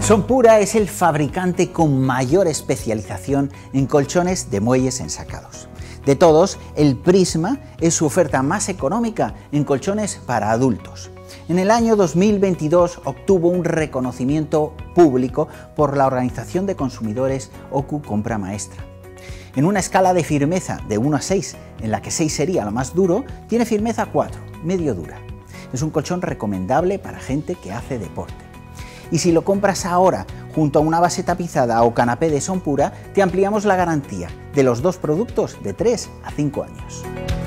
Sonpura es el fabricante con mayor especialización en colchones de muelles ensacados. De todos, el Prisma es su oferta más económica en colchones para adultos. En el año 2022 obtuvo un reconocimiento público por la organización de consumidores OCU Compra Maestra. En una escala de firmeza de 1 a 6, en la que 6 sería lo más duro, tiene firmeza 4, medio dura. Es un colchón recomendable para gente que hace deporte. Y si lo compras ahora junto a una base tapizada o canapé de Sonpura, te ampliamos la garantía de los dos productos de 3 a 5 años.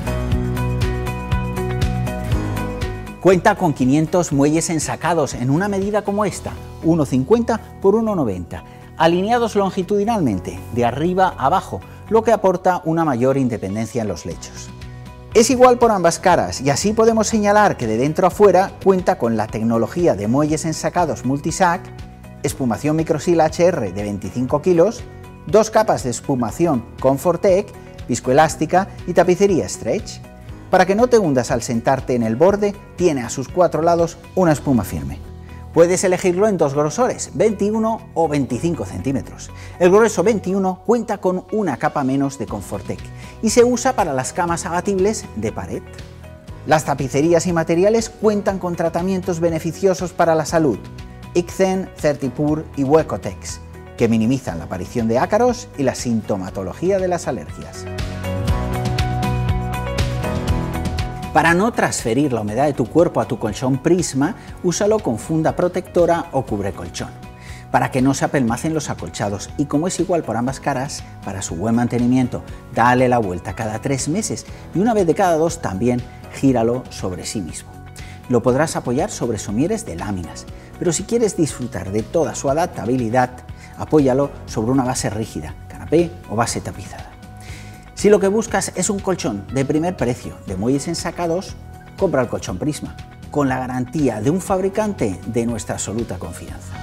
Cuenta con 500 muelles ensacados en una medida como esta, 1,50 por 1,90, alineados longitudinalmente, de arriba a abajo, lo que aporta una mayor independencia en los lechos. Es igual por ambas caras y así podemos señalar que de dentro a fuera cuenta con la tecnología de muelles ensacados Multisac, espumación Microsil HR de 25 kilos, 2 capas de espumación Comfortec, viscoelástica y tapicería Stretch. Para que no te hundas al sentarte en el borde, tiene a sus 4 lados una espuma firme. Puedes elegirlo en 2 grosores, 21 o 25 centímetros. El grueso 21 cuenta con una capa menos de Comfortec y se usa para las camas abatibles de pared. Las tapicerías y materiales cuentan con tratamientos beneficiosos para la salud, Ixen, Certipur y Wecotex, que minimizan la aparición de ácaros y la sintomatología de las alergias. Para no transferir la humedad de tu cuerpo a tu colchón Prisma, úsalo con funda protectora o cubrecolchón, para que no se apelmacen los acolchados y como es igual por ambas caras, para su buen mantenimiento, dale la vuelta cada 3 meses y una vez de cada 2 también gíralo sobre sí mismo. Lo podrás apoyar sobre somieres de láminas, pero si quieres disfrutar de toda su adaptabilidad, apóyalo sobre una base rígida, canapé o base tapizada. Si lo que buscas es un colchón de primer precio, de muelles ensacados, compra el colchón Prisma, con la garantía de un fabricante de nuestra absoluta confianza.